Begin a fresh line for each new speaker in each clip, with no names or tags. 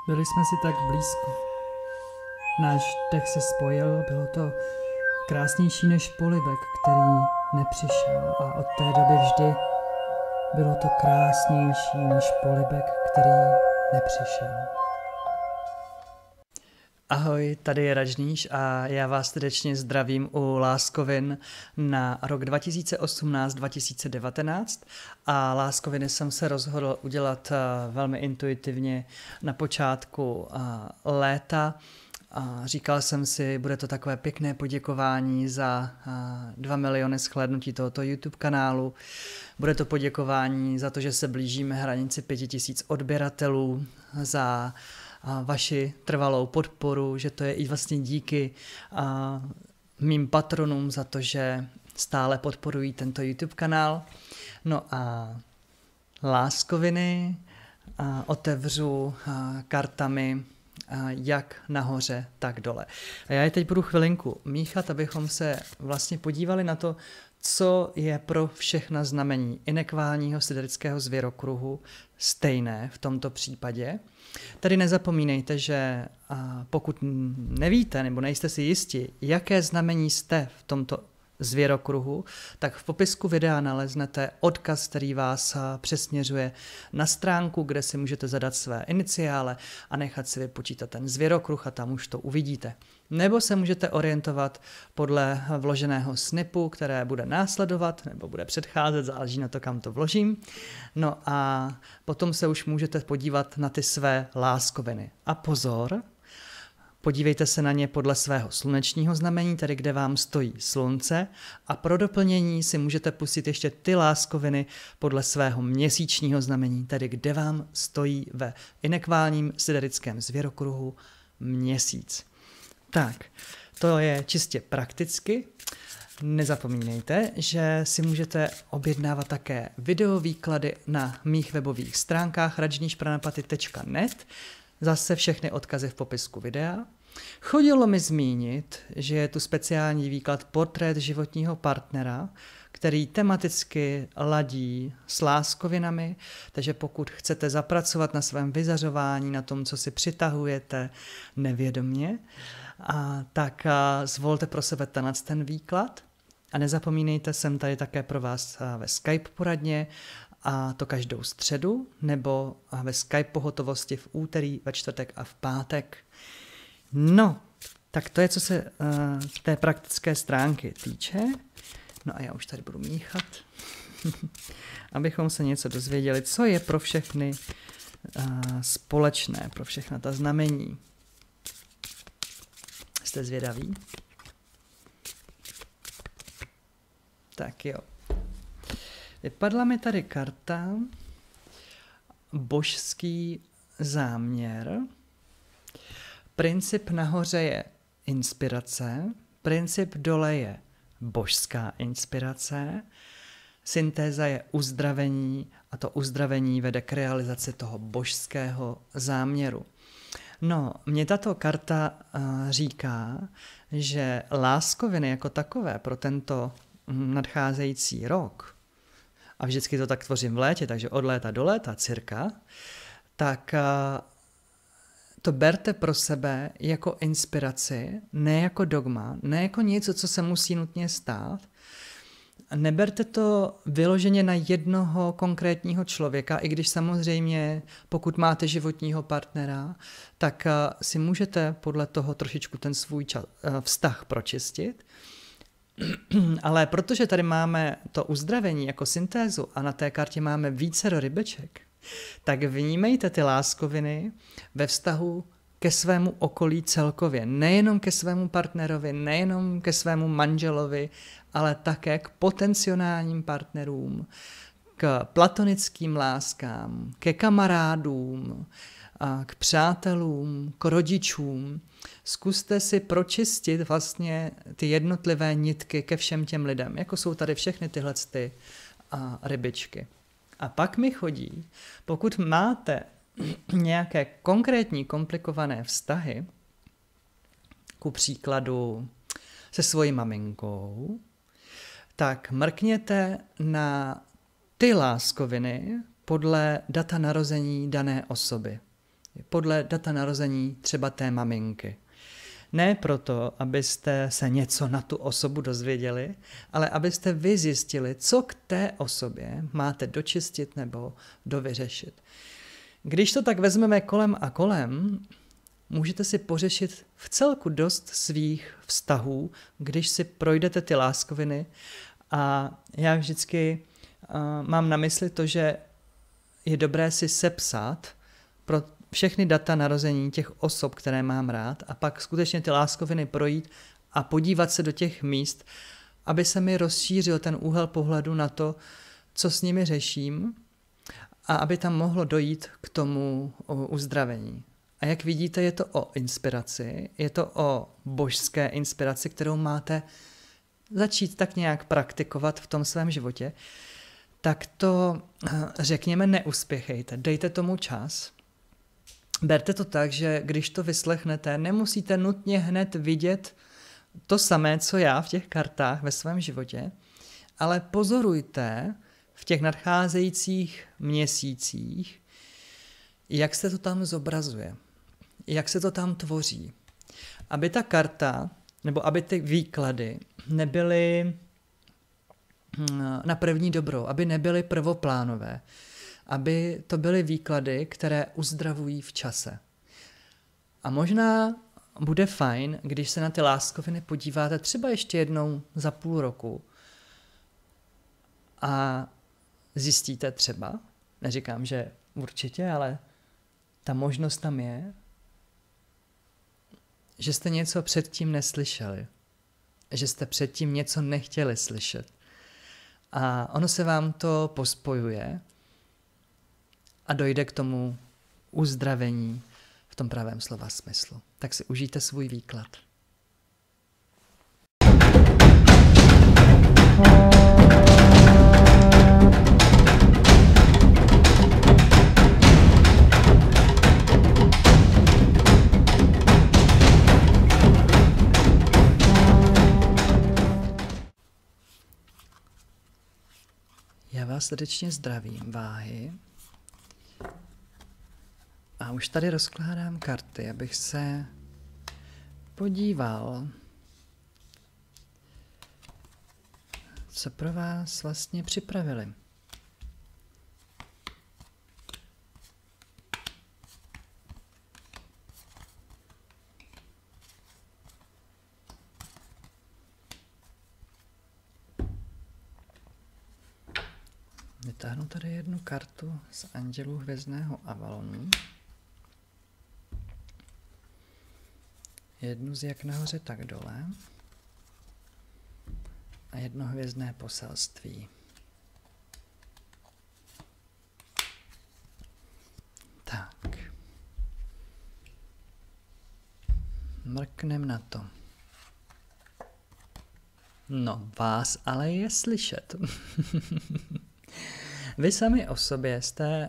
Byli jsme si tak blízko. Náš dech se spojil, bylo to krásnější než polibek, který nepřišel, a od té doby vždy bylo to krásnější než polibek, který nepřišel. Ahoj, tady je Ražníš a já vás srdečně zdravím u Láskovin na rok 2018-2019 a Láskoviny jsem se rozhodl udělat velmi intuitivně na počátku léta. A říkal jsem si, bude to takové pěkné poděkování za 2 miliony shlédnutí tohoto YouTube kanálu. Bude to poděkování za to, že se blížíme hranici 5000 odběratelů, za vaši trvalou podporu, že to je i vlastně díky mým patronům za to, že stále podporují tento YouTube kanál. No a Láskoviny otevřu kartami jak nahoře, tak dole. A já je teď budu chvilinku míchat, abychom se vlastně podívali na to, co je pro všechna znamení inekválního siderického zvěrokruhu stejné v tomto případě. Tady nezapomínejte, že pokud nevíte nebo nejste si jisti, jaké znamení jste v tomto zvěrokruhu, tak v popisku videa naleznete odkaz, který vás přesměřuje na stránku, kde si můžete zadat své iniciále a nechat si vypočítat ten zvěrokruh a tam už to uvidíte. Nebo se můžete orientovat podle vloženého snipu, které bude následovat nebo bude předcházet, záleží na to, kam to vložím. No a potom se už můžete podívat na ty své láskoviny. A pozor, podívejte se na ně podle svého slunečního znamení, tedy kde vám stojí slunce, a pro doplnění si můžete pustit ještě ty láskoviny podle svého měsíčního znamení, tedy kde vám stojí ve inekválním siderickém zvěrokruhu měsíc. Tak, to je čistě prakticky. Nezapomínejte, že si můžete objednávat také videovýklady na mých webových stránkách rajnishpranapaty.net. Zase všechny odkazy v popisku videa. Chodilo mi zmínit, že je tu speciální výklad Portrét životního partnera, který tematicky ladí s láskovinami, takže pokud chcete zapracovat na svém vyzařování, na tom, co si přitahujete nevědomě, tak zvolte pro sebe ten výklad. A nezapomínejte, jsem tady také pro vás ve Skype poradně, a to každou středu, nebo ve Skype pohotovosti v úterý, ve čtvrtek a v pátek. No, tak to je, co se té praktické stránky týče. No a já už tady budu míchat, abychom se něco dozvěděli, co je pro všechny společné, pro všechna ta znamení. Jste zvědaví? Tak jo. Vypadla mi tady karta Božský záměr. Princip nahoře je inspirace, princip dole je božská inspirace, syntéza je uzdravení a to uzdravení vede k realizaci toho božského záměru. No, mě tato karta říká, že láskoviny jako takové pro tento nadcházející rok, a vždycky to tak tvořím v létě, takže od léta do léta cirka, tak to berte pro sebe jako inspiraci, ne jako dogma, ne jako něco, co se musí nutně stát. Neberte to vyloženě na jednoho konkrétního člověka, i když samozřejmě, pokud máte životního partnera, tak si můžete podle toho trošičku ten svůj vztah pročistit. Ale protože tady máme to uzdravení jako syntézu a na té kartě máme vícero rybeček, tak vnímejte ty láskoviny ve vztahu ke svému okolí celkově. Nejenom ke svému partnerovi, nejenom ke svému manželovi, ale také k potenciálním partnerům, k platonickým láskám, ke kamarádům, k přátelům, k rodičům. Zkuste si pročistit vlastně ty jednotlivé nitky ke všem těm lidem, jako jsou tady všechny tyhle rybičky. A pak mi chodí, pokud máte nějaké konkrétní komplikované vztahy, ku příkladu se svojí maminkou, tak mrkněte na ty láskoviny podle data narození dané osoby. podle data narození třeba té maminky. Ne proto, abyste se něco na tu osobu dozvěděli, ale abyste vy zjistili, co k té osobě máte dočistit nebo dovyřešit. Když to tak vezmeme kolem a kolem, můžete si pořešit v celku dost svých vztahů, když si projdete ty láskoviny. A já vždycky mám na mysli to, že je dobré si sepsat pro všechny data narození těch osob, které mám rád, a pak skutečně ty láskoviny projít a podívat se do těch míst, aby se mi rozšířil ten úhel pohledu na to, co s nimi řeším, a aby tam mohlo dojít k tomu uzdravení. A jak vidíte, je to o inspiraci, je to o božské inspiraci, kterou máte začít tak nějak praktikovat v tom svém životě. Tak to, řekněme, neuspěchejte, dejte tomu čas. Berte to tak, že když to vyslechnete, nemusíte nutně hned vidět to samé, co já v těch kartách ve svém životě, ale pozorujte v těch nadcházejících měsících, jak se to tam zobrazuje, jak se to tam tvoří. Aby ta karta, nebo aby ty výklady nebyly na první dobrou, aby nebyly prvoplánové, aby to byly výklady, které uzdravují v čase. A možná bude fajn, když se na ty láskoviny podíváte třeba ještě jednou za půl roku a zjistíte třeba, neříkám, že určitě, ale ta možnost tam je, že jste něco předtím neslyšeli, že jste předtím něco nechtěli slyšet. A ono se vám to pospojuje a dojde k tomu uzdravení v tom pravém slova smyslu. Tak si užijte svůj výklad. Já vás srdečně zdravím, váhy. A už tady rozkládám karty, abych se podíval, co pro vás vlastně připravili. Vytáhnu tady jednu kartu z Andělů hvězdného Avalonu. Jednu z jak nahoře, tak dole. A jedno hvězdné poselství. Tak. Mrknem na to. No, vás ale je slyšet. Vy sami o sobě jste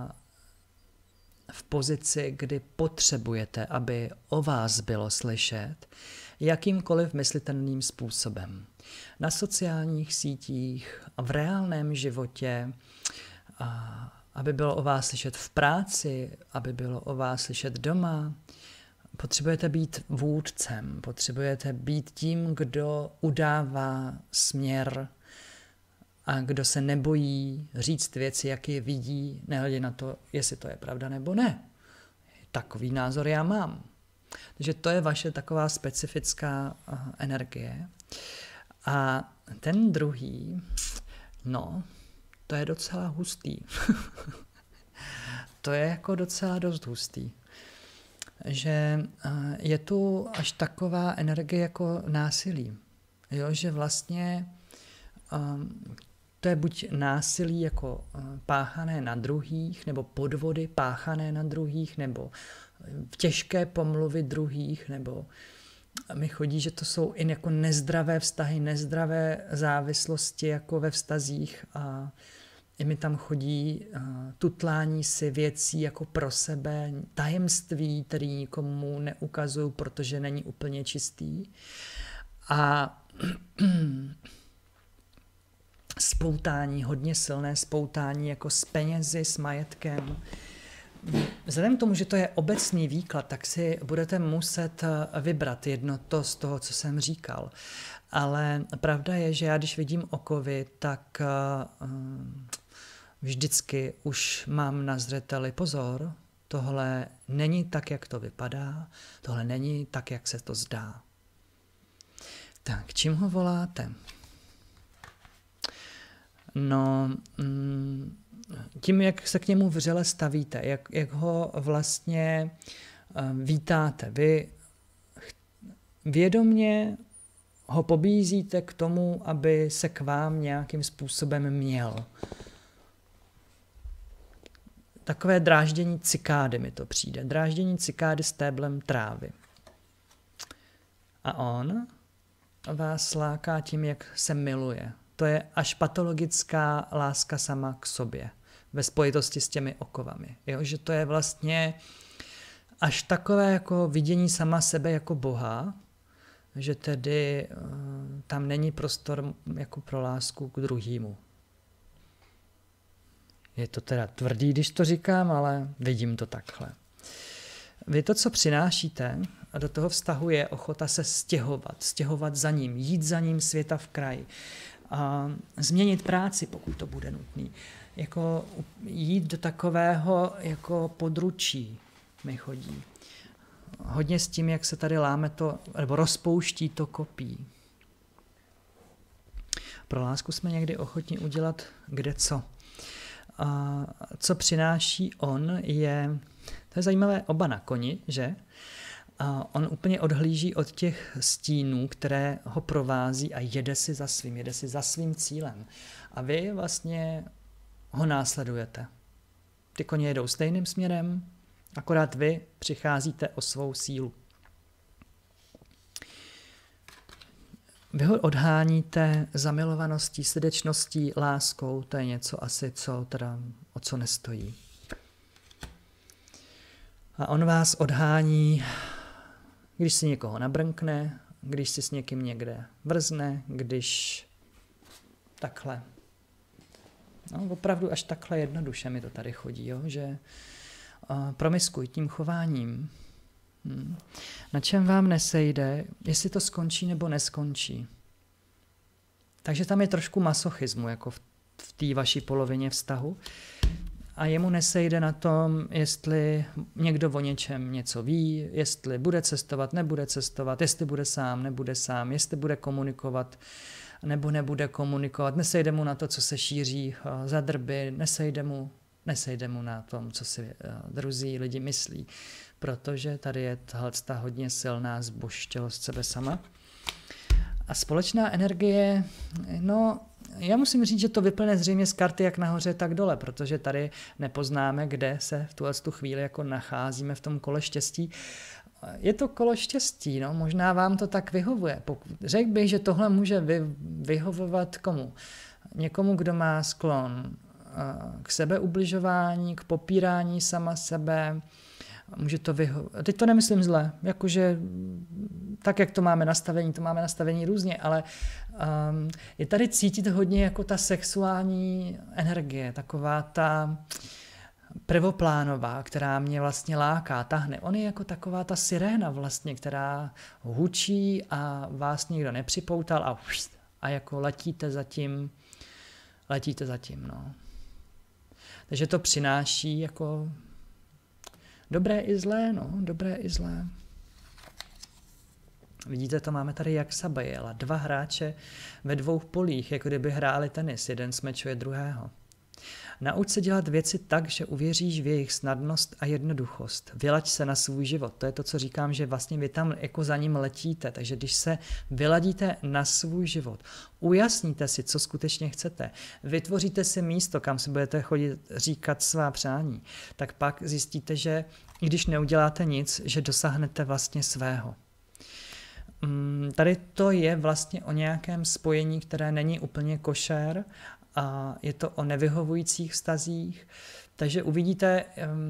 v pozici, kdy potřebujete, aby o vás bylo slyšet jakýmkoliv myslitelným způsobem. Na sociálních sítích, v reálném životě, aby bylo o vás slyšet v práci, aby bylo o vás slyšet doma. Potřebujete být vůdcem, potřebujete být tím, kdo udává směr a kdo se nebojí říct věci, jak je vidí, nehledě na to, jestli to je pravda nebo ne. Takový názor já mám. Takže to je vaše taková specifická energie. A ten druhý, no, to je docela hustý. To je jako docela dost hustý. Že je tu až taková energie jako násilí. Jo, že vlastně to je buď násilí jako páchané na druhých, nebo podvody páchané na druhých, nebo těžké pomluvy druhých, nebo mi chodí, že to jsou i jako nezdravé vztahy, nezdravé závislosti jako ve vztazích a i mi tam chodí tutlání si věcí jako pro sebe, tajemství, které nikomu neukazuju, protože není úplně čistý. A spoutání, hodně silné spoutání jako s penězi, s majetkem, Vzhledem k tomu, že to je obecný výklad, tak si budete muset vybrat jedno to z toho, co jsem říkal. Ale pravda je, že já když vidím okovy, tak vždycky už mám na zřeteli pozor, tohle není tak, jak to vypadá, tohle není tak, jak se to zdá. Tak, čím ho voláte? No, tím, jak se k němu vřele stavíte, jak ho vlastně vítáte. Vy vědomně ho pobízíte k tomu, aby se k vám nějakým způsobem měl. Takové dráždění cikády mi to přijde. Dráždění cikády stéblem trávy. A on vás láká tím, jak se miluje. To je až patologická láska sama k sobě. Ve spojitosti s těmi okovami. Jo? Že to je vlastně až takové jako vidění sama sebe jako Boha, že tedy tam není prostor jako pro lásku k druhému. Je to teda tvrdý, když to říkám, ale vidím to takhle. Vy to, co přinášíte do toho vztahu, je ochota se stěhovat za ním, jít za ním světa v kraji. A změnit práci, pokud to bude nutný. Jako jít do takového jako područí mi chodí. Hodně s tím, jak se tady láme to, nebo rozpouští to kopí. Pro lásku jsme někdy ochotni udělat kde co. A co přináší on je, to je zajímavé, oba na koni, že? A on úplně odhlíží od těch stínů, které ho provází a jede si za svým cílem. A vy vlastně ho následujete. Ty koně jedou stejným směrem, akorát vy přicházíte o svou sílu. Vy ho odháníte zamilovaností, srdečností, láskou, to je něco asi, o co nestojí. A on vás odhání, když si někoho nabrnkne, když si s někým někde vrzne, když takhle. No, opravdu až takhle jednoduše mi to tady chodí, jo? Že promiskuj tím chováním. Na čem vám nesejde, jestli to skončí nebo neskončí. Takže tam je trošku masochismu, jako v té vaší polovině vztahu. A jemu nesejde na tom, jestli někdo o něčem něco ví, jestli bude cestovat, nebude cestovat, jestli bude sám, nebude sám, jestli bude komunikovat, nebo nebude komunikovat. Nesejde mu na to, co se šíří za drby, nesejde mu na tom, co si druzí lidi myslí. Protože tady je ta hodně silná zbožštělost sebe sama. A společná energie, no, já musím říct, že to vyplne zřejmě z karty jak nahoře, tak dole, protože tady nepoznáme, kde se v tu chvíli jako nacházíme v tom kole štěstí. Je to kolo štěstí, no, možná vám to tak vyhovuje. Řekl bych, že tohle může vyhovovat komu? Někomu, kdo má sklon k sebeubližování, k popírání sama sebe. Může to vyhovovat. Teď to nemyslím zle, jakože tak, jak to máme nastavení různě, ale je tady cítit hodně jako ta sexuální energie, taková ta prvoplánová, která mě vlastně láká, tahne. On je jako taková ta siréna vlastně, která hučí a vás nikdo nepřipoutal a jako letíte za tím, no. Takže to přináší jako dobré i zlé, no, dobré i zlé. Vidíte, to máme tady jak Sabajela, 2 hráče ve 2 polích, jako kdyby hráli tenis, jeden smečuje druhého. Nauč se dělat věci tak, že uvěříš v jejich snadnost a jednoduchost. Vylaď se na svůj život. To je to, co říkám, že vlastně vy tam jako za ním letíte. Takže když se vyladíte na svůj život, ujasníte si, co skutečně chcete, vytvoříte si místo, kam si budete chodit říkat svá přání, tak pak zjistíte, že i když neuděláte nic, že dosáhnete vlastně svého. Tady to je vlastně o nějakém spojení, které není úplně košer, a je to o nevyhovujících vztazích, takže uvidíte,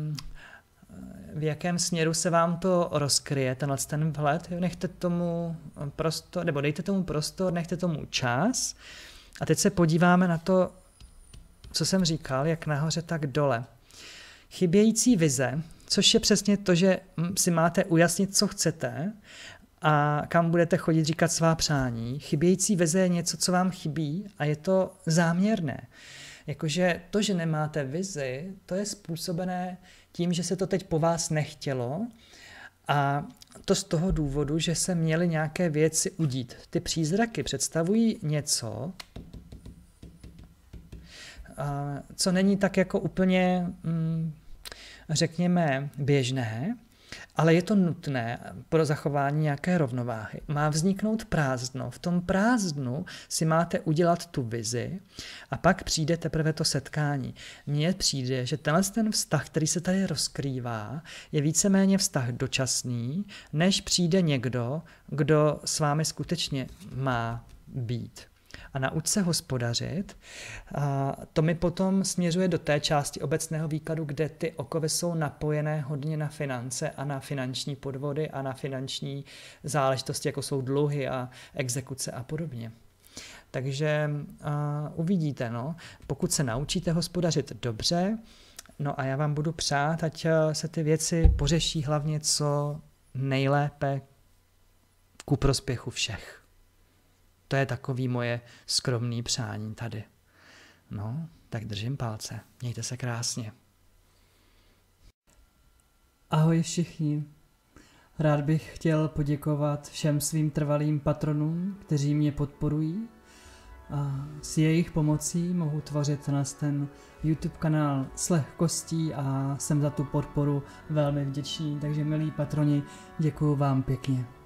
v jakém směru se vám to rozkryje, ten vhled, nechte tomu prostor, nebo dejte tomu prostor, nechte tomu čas a teď se podíváme na to, co jsem říkal, jak nahoře, tak dole. Chybějící vize, což je přesně to, že si máte ujasnit, co chcete a kam budete chodit říkat svá přání. Chybějící vize je něco, co vám chybí a je to záměrné. Jakože to, že nemáte vizi, to je způsobené tím, že se to teď po vás nechtělo a to z toho důvodu, že se měly nějaké věci udít. Ty přízraky představují něco, co není tak jako úplně, řekněme, běžné, ale je to nutné pro zachování nějaké rovnováhy. Má vzniknout prázdno. V tom prázdnu si máte udělat tu vizi a pak přijde teprve to setkání. Mně přijde, že ten vztah, který se tady rozkrývá, je víceméně vztah dočasný, než přijde někdo, kdo s vámi skutečně má být. A nauč se hospodařit, to mi potom směřuje do té části obecného výkladu, kde ty okovy jsou napojené hodně na finance a na finanční podvody a na finanční záležitosti, jako jsou dluhy a exekuce a podobně. Takže uvidíte, no, pokud se naučíte hospodařit dobře, no a já vám budu přát, ať se ty věci pořeší hlavně co nejlépe ku prospěchu všech. To je takový moje skromný přání tady. No, tak držím palce. Mějte se krásně.
Ahoj všichni. Rád bych chtěl poděkovat všem svým trvalým patronům, kteří mě podporují. A s jejich pomocí mohu tvořit ten YouTube kanál s lehkostí a jsem za tu podporu velmi vděčný. Takže milí patroni, děkuju vám pěkně.